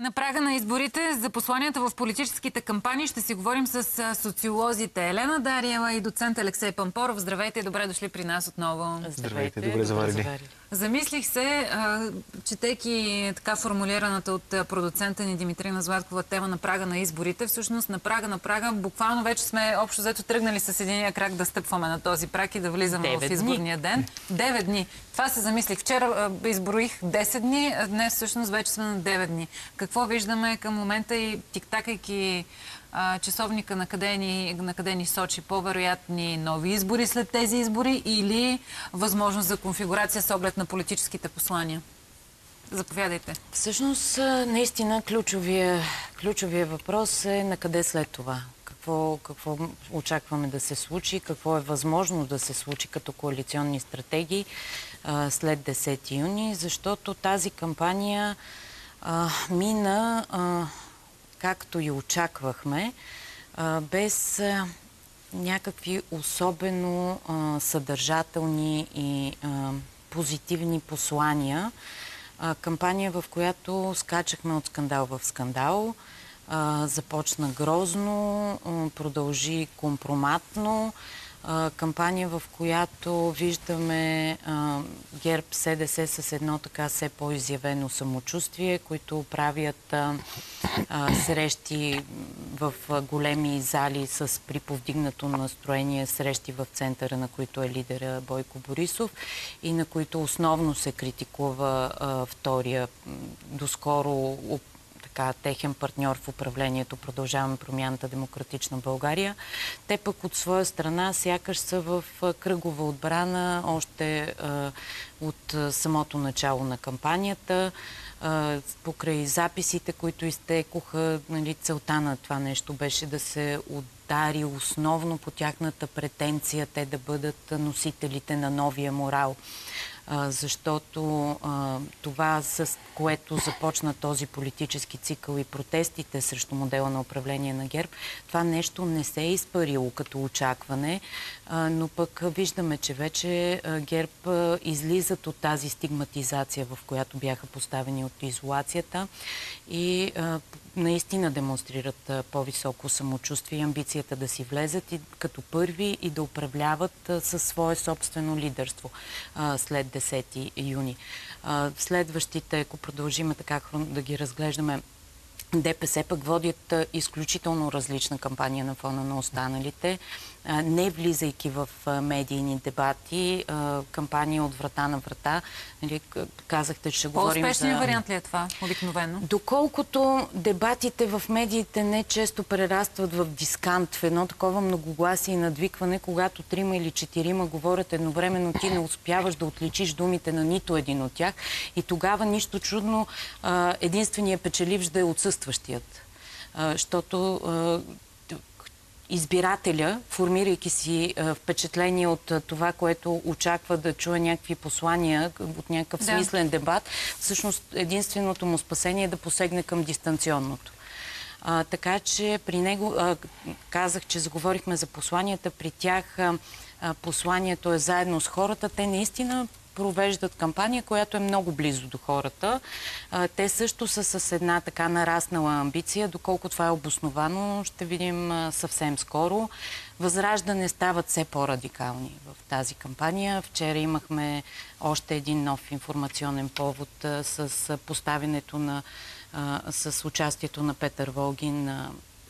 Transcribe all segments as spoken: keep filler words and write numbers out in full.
На прага на изборите за посланията в политическите кампании ще си говорим с социолозите Елена Дариева и доцент Алексей Пампоров. Здравейте и добре дошли при нас отново. Здравейте, добре заварили. Замислих се, четейки така формулираната от продуцента ни Димитрина Златкова тема на прага на изборите. Всъщност на прага на прага буквално вече сме общо взето тръгнали с единия крак да стъпваме на този праг и да влизаме в изборния ден. Девет дни. Това се замислих. Вчера изброих десет дни, а днес всъщност вече сме на девет дни. Какво виждаме към момента и тиктакайки часовника на къде ни, на къде ни сочи? По-вероятни нови избори след тези избори или възможност за конфигурация с оглед на политическите послания? Заповядайте. Всъщност, наистина, ключовия, ключовия въпрос е на къде след това. Какво, какво очакваме да се случи, какво е възможно да се случи като коалиционни стратегии а, след десети юни, защото тази кампания а, мина, а, както и очаквахме, а, без а, някакви особено а, съдържателни и а, позитивни послания. А, кампания, в която скачахме от скандал в скандал, а, започна грозно, а, продължи компроматно. А, кампания, в която виждаме а, ГЕРБ, СДС с едно така все по-изявено самочувствие, които правят а, а, срещи в а, големи зали с приповдигнато настроение, срещи в центъра, на които е лидера Бойко Борисов и на които основно се критикува а, втория доскоро така, техен партньор в управлението Продължаваме промяната Демократична България. Те пък от своя страна сякаш са в кръгова отбрана още а, от а, самото начало на кампанията. А, покрай записите, които изтекоха, нали, целта на това нещо беше да се удари основно по тяхната претенция те да бъдат носителите на новия морал. Uh, защото uh, това, с което започна този политически цикъл и протестите срещу модела на управление на ГЕРБ, това нещо не се е изпарило като очакване, uh, но пък виждаме, че вече uh, ГЕРБ uh, излизат от тази стигматизация, в която бяха поставени от изолацията и uh, наистина демонстрират uh, по-високо самочувствие и амбицията да си влезат и, като първи и да управляват uh, със свое собствено лидерство uh, след десети юни. Uh, следващите, ако продължиме така да ги разглеждаме, ДПС пък водят uh, изключително различна кампания на фона на останалите, uh, не влизайки в uh, медийни дебати, uh, кампания от врата на врата. Нали, казахте, че ще говорим за... По-успешният вариант ли е това, обикновено? Доколкото дебатите в медиите не често прерастват в дискант, в едно такова многогласие и надвикване, когато трима или четирима говорят едновременно, ти не успяваш да отличиш думите на нито един от тях и тогава нищо чудно единственият печеливш да е отсъстващият. Защото избирателя, формирайки си а, впечатление от а, това, което очаква да чуе някакви послания от някакъв да. смислен дебат, всъщност единственото му спасение е да посегне към дистанционното. А, така че при него, а, казах, че заговорихме за посланията, при тях а, а, посланието е заедно с хората. Те наистина провеждат кампания, която е много близо до хората. Те също са с една така нараснала амбиция. Доколко това е обосновано, ще видим съвсем скоро. Възраждане стават все по-радикални в тази кампания. Вчера имахме още един нов информационен повод с поставянето на, с участието на Петър Волгин на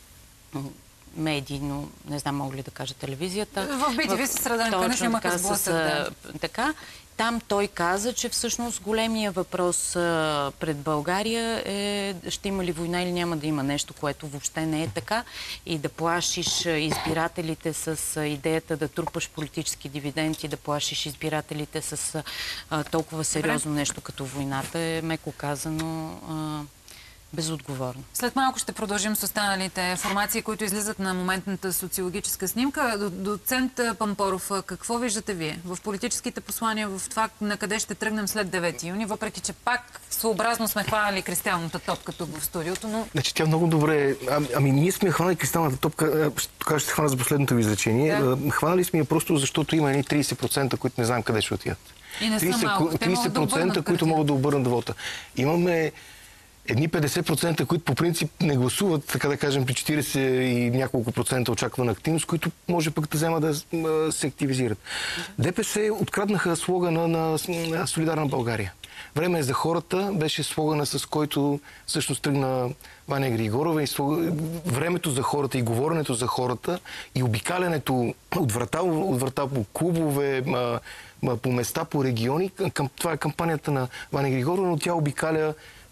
медийно, не знам мога ли да кажа телевизията. В би ти ви се среда на където имаха сблъсък. Да. Така. Там той каза, че всъщност големия въпрос а, пред България е ще има ли война или няма да има нещо, което въобще не е така и да плашиш избирателите с а, идеята да трупаш политически дивиденти, да плашиш избирателите с а, толкова сериозно Добре. нещо като войната е, меко казано, а, безотговорно. След малко ще продължим с останалите формации, които излизат на моментната социологическа снимка. Доцент Пампоров, какво виждате вие в политическите послания, в това на къде ще тръгнем след девети юни, въпреки че пак своеобразно сме хванали кристалната топка тук в студиото, но... Значи тя много добре... А, ами ние сме хванали кристалната топка, тук ще хвана за последното ви изречение. Да. Хванали сме я просто защото има едни трийсет процента, които не знаем къде ще отидат. И не са малко. трийсет процента, които могат да обърнат вота. Имаме едни петдесет процента, които по принцип не гласуват, така да кажем, при четиридесет и няколко процента очаквана активност, които може пък да вземат да се активизират. ДПС откраднаха слогана на, на Солидарна България. Време е за хората беше слогана, с който всъщност тръгна Ваня Григорова, и слог... времето за хората и говоренето за хората и обикалянето от врата, от врата по клубове, ма, ма, по места, по региони. Към... Това е кампанията на Ваня Григорова, но тя обикаля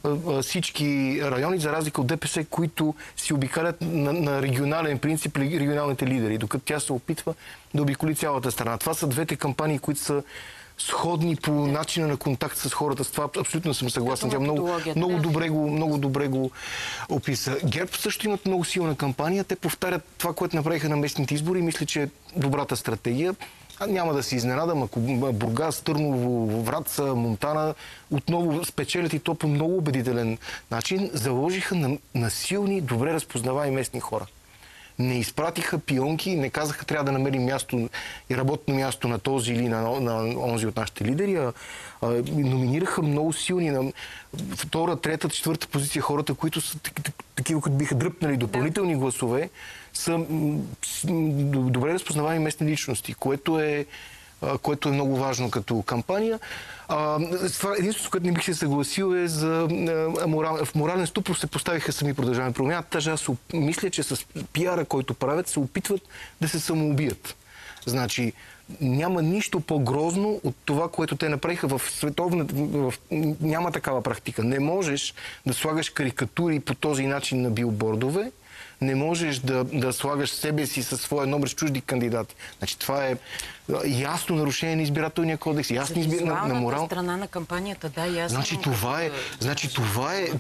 всички райони, за разлика от ДПС, които си обикалят на, на регионален принцип регионалните лидери, докато тя се опитва да обиколи цялата страна. Това са двете кампании, които са сходни по начина на контакт с хората. С това абсолютно съм съгласен. Тя много, много, добре го, много добре го описа. ГЕРБ също имат много силна кампания. Те повтарят това, което направиха на местните избори, и мисля, че е добрата стратегия. А няма да се изненадам, ако Бургас, Търново, Враца, Монтана отново спечелят, и то по много убедителен начин, заложиха на, на силни, добре разпознаваеми местни хора. Не изпратиха пионки, не казаха трябва да намерим място и работно място на този или на, на онзи от нашите лидери, а, а номинираха много силни на втора, трета, четвърта позиция хората, които са такива, които биха дръпнали допълнителни гласове, са добре разпознавани местни личности, което е, което е много важно като кампания. А, това единството, което не бих се съгласил, е за а, морал... в морален ступор се поставиха сами Продължаваме промяната. Даже аз мисля, че с пиара, който правят, се опитват да се самоубият. Значи, няма нищо по-грозно от това, което те направиха в световната... В... Няма такава практика. Не можеш да слагаш карикатури по този начин на билбордове, не можеш да, да слагаш себе си със своя номер с чужди кандидати. Значи, това е ясно нарушение на избирателния кодекс, ясно избиране на, на морал. Страна на кампанията, да, ясно. Значи това е, значи това е,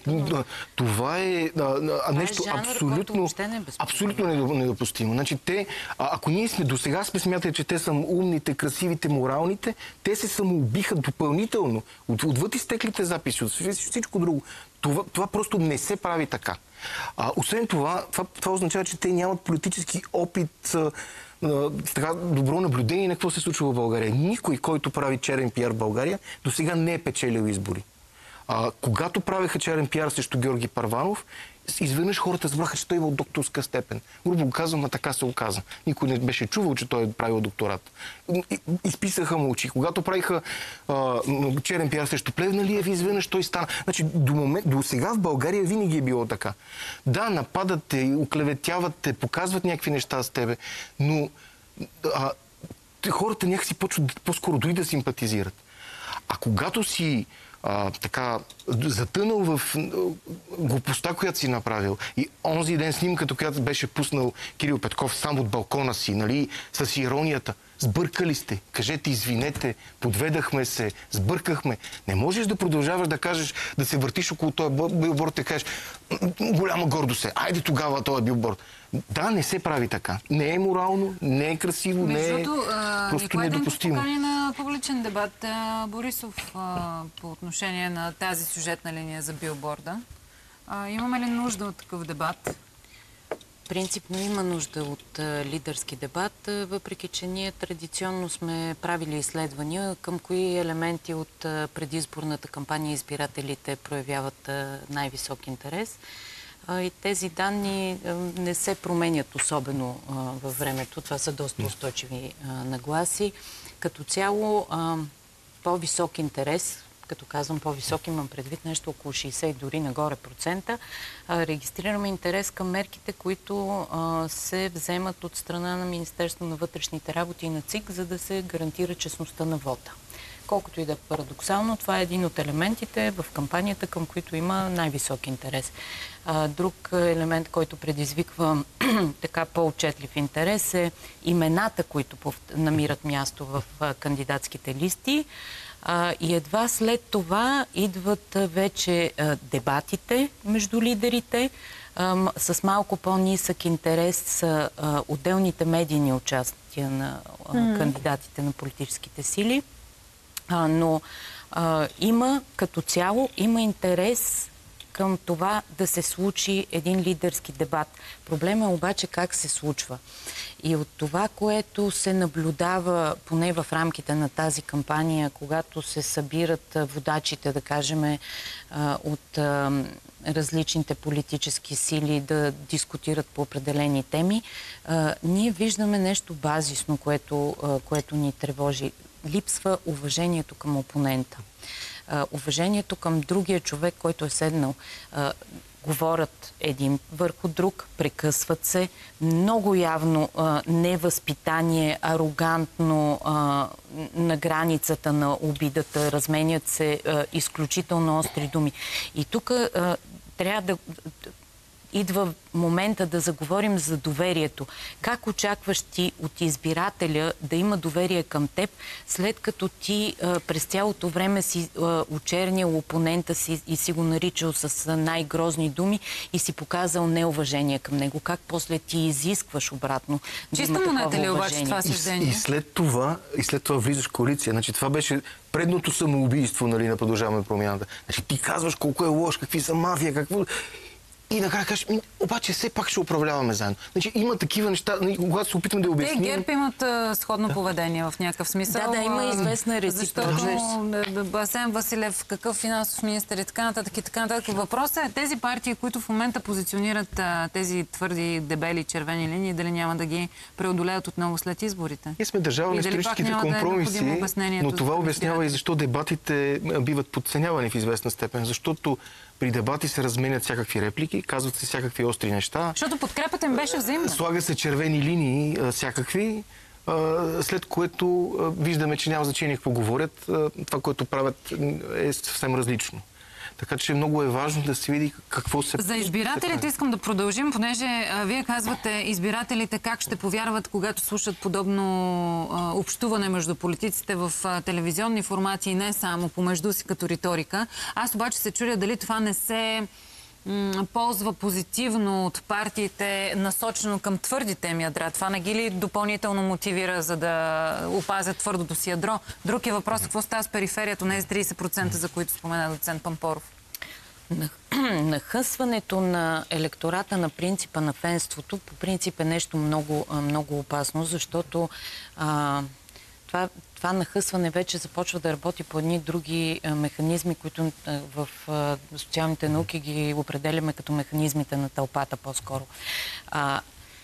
това е а, нещо жанр, абсолютно, не е абсолютно недопустимо. Значи те, а, ако ние сме до сега сме смятали, че те са умните, красивите, моралните, те се самоубиха допълнително от, отвъд изтеклите записи, от всичко друго. Това, това просто не се прави така. А, освен това, това, това означава, че те нямат политически опит, а, а, така добро наблюдение на какво се случва в България. Никой, който прави черен пиар в България, до сега не е печелил избори. А, когато правеха черен пиар срещу Георги Първанов, изведнъж хората разбраха, че той има докторска степен. Грубо го казвам, а така се оказа. Никой не беше чувал, че той е правил докторат. Изписаха му очи. Когато правиха а, черен пиар срещу Плевналиев, изведнъж той стана. Значи, до, момент, до сега в България винаги е било така. Да, нападат те, оклеветяват те, показват някакви неща с тебе, но а, хората някакси почват по-скоро дори да симпатизират. А когато си А, така, затънал в глупостта, която си направил. И онзи ден снимката, която беше пуснал Кирил Петков сам от балкона си, нали, с иронията. Сбъркали сте, кажете извинете, подведахме се, сбъркахме. Не можеш да продължаваш да кажеш, да се въртиш около този билборд и кажеш голяма гордост е, айде тогава този билборд. Да, не се прави така. Не е морално, не е красиво, не е просто недопустимо. Никой ден на публичен дебат Борисов а, по отношение на тази сюжетна линия за билборда. А, имаме ли нужда от такъв дебат? Принципно има нужда от а, лидерски дебат, а, въпреки че ние традиционно сме правили изследвания към кои елементи от а, предизборната кампания избирателите проявяват а, най-висок интерес. А, и тези данни а, не се променят особено а, във времето. Това са доста устойчиви а, нагласи. Като цяло а, по-висок интерес, като казвам по-висок, имам предвид нещо около шейсет дори нагоре процента, а, регистрираме интерес към мерките, които а, се вземат от страна на Министерство на вътрешните работи и на ЦИК, за да се гарантира честността на вота. Колкото и да е парадоксално, това е един от елементите в кампанията, към които има най-висок интерес. А, друг елемент, който предизвиква така по-отчетлив интерес, е имената, които намират място в а, кандидатските листи. А, и едва след това идват вече а, дебатите между лидерите. А, с малко по-нисък интерес са а, отделните медийни участия на а, mm. кандидатите на политическите сили. А, но а, има като цяло, има интерес към това да се случи един лидерски дебат. Проблема е обаче как се случва. И от това, което се наблюдава, поне в рамките на тази кампания, когато се събират водачите, да кажем, от различните политически сили да дискутират по определени теми, ние виждаме нещо базисно, което, което ни тревожи. Липсва уважението към опонента. Уважението към другия човек, който е седнал. Говорят един върху друг, прекъсват се, много явно а, невъзпитание, арогантно, а, на границата на обидата, разменят се а, изключително остри думи. И тук а, трябва да... идва момента да заговорим за доверието. Как очакваш ти от избирателя да има доверие към теб, след като ти а, през цялото време си а, очернял опонента си и си го наричал с най-грозни думи и си показал неуважение към него? Как после ти изискваш обратно да Чиста има такова монета ли обаче уважение? това И, съждение? и след това, и след това влизаш в коалиция. Значи това беше предното самоубийство, нали, на Продължаваме промяната. Значи ти казваш колко е лош, какви са мафия, какво... И накрая кажеш, обаче все пак ще управляваме заедно. Значи има такива неща, когато се опитам да обясним... Те ГЕРБ имат а, сходно да. поведение в някакъв смисъл. Да, да, има известна реципрочност. Защото Асен Василев, какъв финансов министър и така нататък и така нататък. Въпросът е тези партии, които в момента позиционират а, тези твърди, дебели, червени линии, дали няма да ги преодолеят отново след изборите. Ние сме държава на историческите компромиси, да е но това обяснява и защо дебатите биват подценявани в известна степен. Защото при дебати се разменят всякакви реплики, казват се всякакви остри неща. Защото подкрепата им беше взаимна. Слага се червени линии всякакви, след което виждаме, че няма значение какво говорят. Това, което правят, е съвсем различно. Така че много е важно да се види какво се... За избирателите искам да продължим, понеже а, вие казвате избирателите как ще повярват, когато слушат подобно а, общуване между политиците в а, телевизионни формати, не само помежду си като риторика. Аз обаче се чудя дали това не се м, ползва позитивно от партиите, насочено към твърдите им ядра. Това не ги ли допълнително мотивира, за да опазят твърдото си ядро? Друг е въпрос, какво става с периферията, не с трийсет процента, за които спомена доцент Пампоров. Нахъсването на електората на принципа на фенството по принцип е нещо много, много опасно, защото а, това, това нахъсване вече започва да работи по едни други а, механизми, които а, в а, социалните науки ги определяме като механизмите на тълпата по-скоро. А,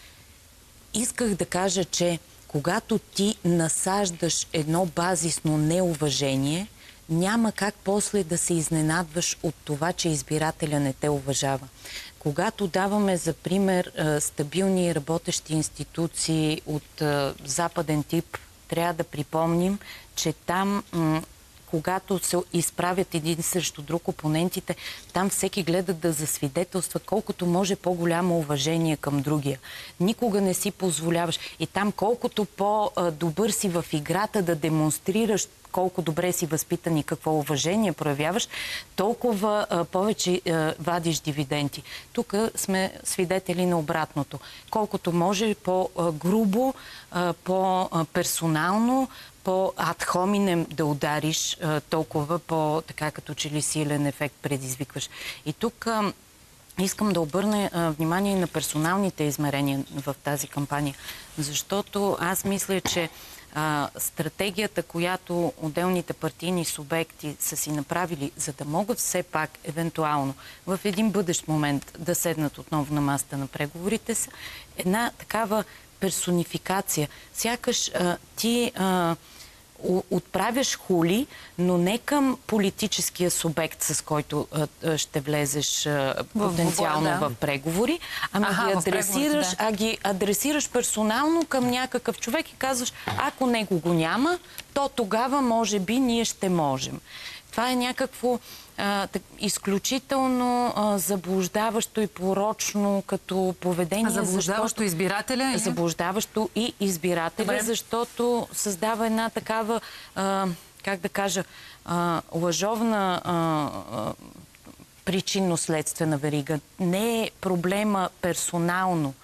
исках да кажа, че когато ти насаждаш едно базисно неуважение, няма как после да се изненадваш от това, че избирателя не те уважава. Когато даваме за пример стабилни и работещи институции от западен тип, трябва да припомним, че там, когато се изправят един срещу друг опонентите, там всеки гледа да засвидетелства колкото може по-голямо уважение към другия. Никога не си позволяваш. И там колкото по-добър си в играта да демонстрираш колко добре си възпитан и какво уважение проявяваш, толкова а, повече а, вадиш дивиденти. Тук сме свидетели на обратното. Колкото може по-грубо, по-персонално, по-ад хоминем да удариш, а, толкова по-така като че ли силен ефект предизвикваш. И тук а, искам да обърна а, внимание на персоналните измерения в тази кампания, защото аз мисля, че А, стратегията, която отделните партийни субекти са си направили, за да могат все пак, евентуално, в един бъдещ момент да седнат отново на масата на преговорите, са една такава персонификация. Сякаш а, ти а, отправяш хули, но не към политическия субект, с който а, ще влезеш а, потенциално в, да. в преговори, ами Аха, ги адресираш, да. а ги адресираш персонално към някакъв човек и казваш, ако него го няма, то тогава може би ние ще можем. Това е някакво а, так, изключително а, заблуждаващо и порочно като поведение. А заблуждаващо защото, избирателя? Заблуждаващо и избирателя, Добре. защото създава една такава, а, как да кажа, а, лъжовна а, а, причинно-следствена верига. Не е проблема персонално.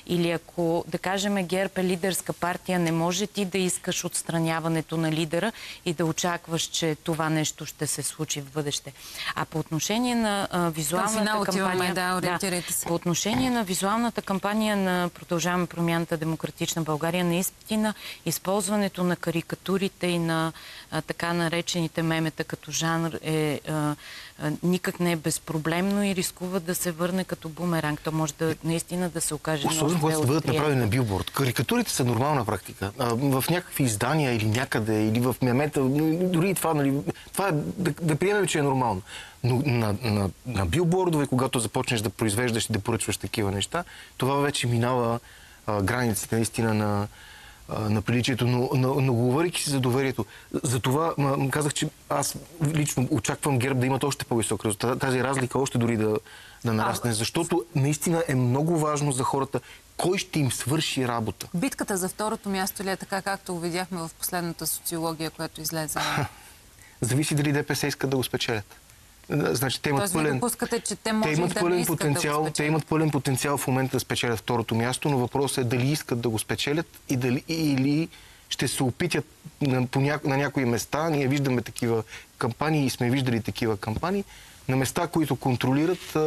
Или ако, да кажем, ГЕРБ е лидерска партия, не може ти да искаш отстраняването на лидера и да очакваш, че това нещо ще се случи в бъдеще. А по отношение на а, визуалната финал кампания... отиваме, да, ориентирайте се. По отношение на визуалната кампания на Продължаваме промяната Демократична България, наистина използването на карикатурите и на а, така наречените мемета като жанр е а, а, никак не е безпроблемно и рискува да се върне като бумеранг. То може да наистина да се окаже... Особено когато бъдат направени на билборд. Карикатурите са нормална практика. А, в някакви издания или някъде, или в мемета, дори и това, нали, това е, да, да приемем, че е нормално. Но на, на, на билбордове, когато започнеш да произвеждаш и да поръчваш такива неща, това вече минава а, границите наистина на, а, на приличието. Но, но, но говорейки си за доверието, за това м- казах, че аз лично очаквам ГЕРБ да имат още по-висок резултат. Тази разлика още дори да, да нарасне, защото наистина е много важно за хората кой ще им свърши работа. Битката за второто място ли е така, както го видяхме в последната социология, която излезе? Зависи дали ДПС искат да го спечелят. Значи, те имат Тоест, пълен, ви допускате, че те може те имат да пълен не искат потенциал, да го те имат пълен потенциал в момента да спечелят второто място, но въпросът е дали искат да го спечелят и дали, или ще се опитят на, ня, на някои места. Ние виждаме такива кампании и сме виждали такива кампании, на места, които контролират,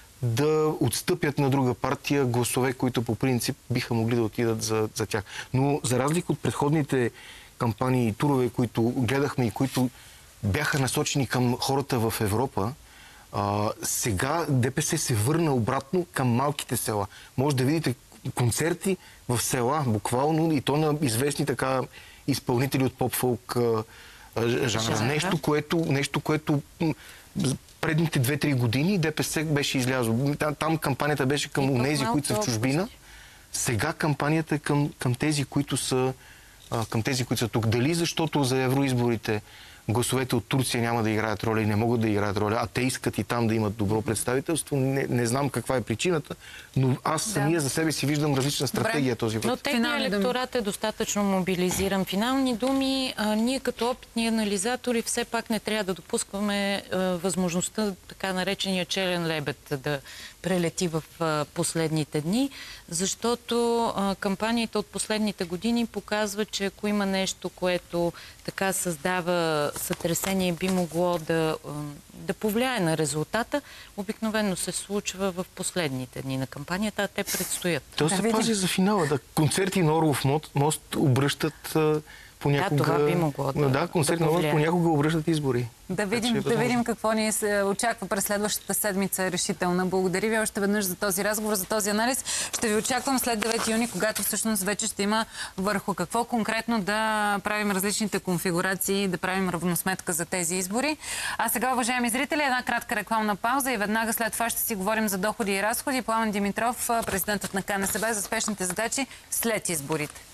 да отстъпят на друга партия гласове, които по принцип биха могли да отидат за, за тях. Но за разлика от предходните кампании и турове, които гледахме и които бяха насочени към хората в Европа, а, сега ДПС се върна обратно към малките села. Може да видите концерти в села, буквално, и то на известни така изпълнители от поп-фолк жанра. Нещо, което, нещо, което предните две-три години ДПС беше излязло. Там кампанията беше към онези, които са в чужбина. Сега кампанията е към, към тези, които са към тези, които са тук. Дали защото за евроизборите гласовете от Турция няма да играят роля и не могат да играят роля, а те искат и там да имат добро представителство. Не, не знам каква е причината, но аз самия да. за себе си виждам различна стратегия. Добре. Този път. Но техният електорат е достатъчно мобилизиран. Финални думи, а, ние като опитни анализатори все пак не трябва да допускаме а, възможността така наречения челен лебед да прелети в а, последните дни, защото а, кампанията от последните години показва, че ако има нещо, което така създава сътресение, би могло да, да повлияе на резултата, обикновено се случва в последните дни на кампанията, а те предстоят. То да, се видим. пази за финала. Да, концерти на Орлов мост обръщат а, понякога... Да, това би могло да Да, концерти да на Орлов понякога обръщат избори. Да видим, е да видим какво ни се очаква през следващата седмица решителна. Благодаря ви още веднъж за този разговор, за този анализ. Ще ви очаквам след девети юни, когато всъщност вече ще има върху какво конкретно да правим различните конфигурации, да правим равносметка за тези избори. А сега, уважаеми зрители, една кратка рекламна пауза и веднага след това ще си говорим за доходи и разходи. Пламен Димитров, президентът на КНСБ, за спешните задачи след изборите.